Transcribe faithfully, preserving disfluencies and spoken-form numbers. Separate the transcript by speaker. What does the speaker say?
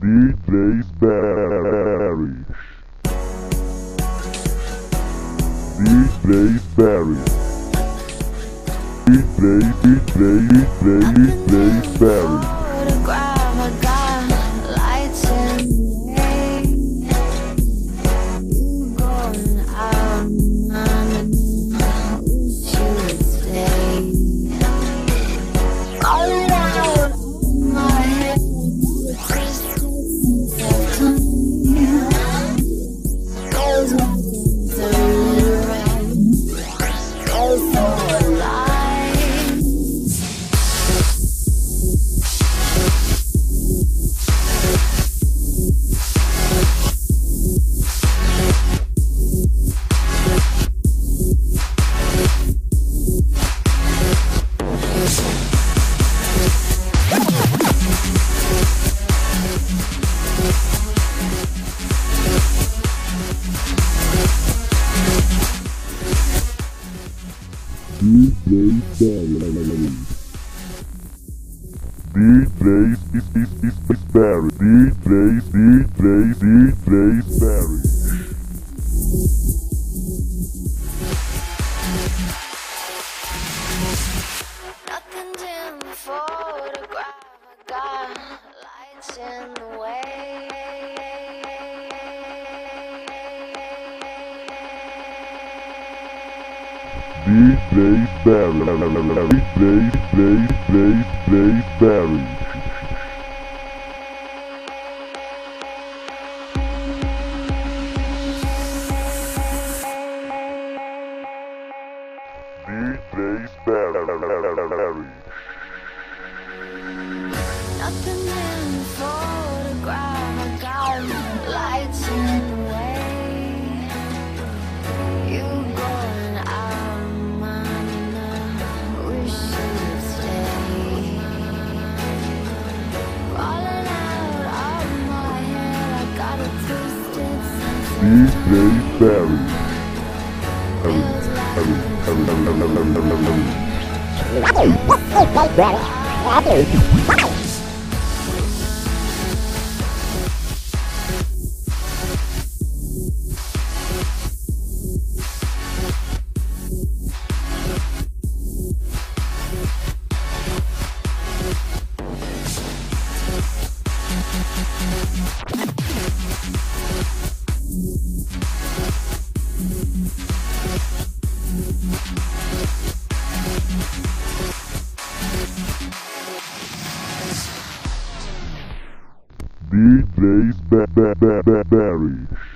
Speaker 1: D J SBARI D J SBARI D J D J D J SBARI D J SBARI D J SBARI D J D J D J SBARI
Speaker 2: Nothing's in the photograph. I got lights in the way.
Speaker 1: D J SBARI D J D J D SBARI D J SBARI
Speaker 2: Nothing in the photograph. I got lights in the way. You going out of mine and I wish you'd stay. Falling out of my head, I got a twisted sense
Speaker 1: D J SBARI D J SBARI